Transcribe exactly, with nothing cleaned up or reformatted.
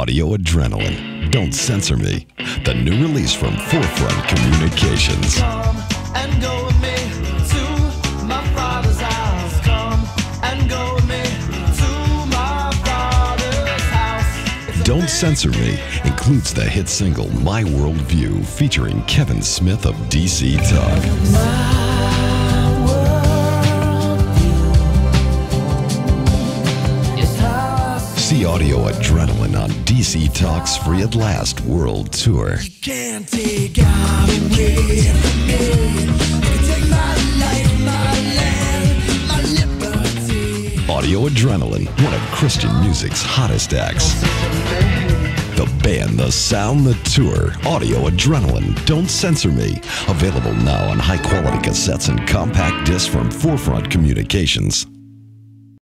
Audio Adrenaline, Don't Censor Me, the new release from ForeFront Communications. Come and go with me to my Father's house. Come and go with me to my Father's house. Don't Censor Me includes the hit single My World View featuring Kevin Smith of D C Talk. See Audio Adrenaline on D C Talk's Free at Last World Tour. You can't take God away from me. You can take my life, my land, my liberty. Audio Adrenaline, one of Christian music's hottest acts. The band, the sound, the tour. Audio Adrenaline, Don't Censor Me. Available now on high-quality cassettes and compact discs from ForeFront Communications.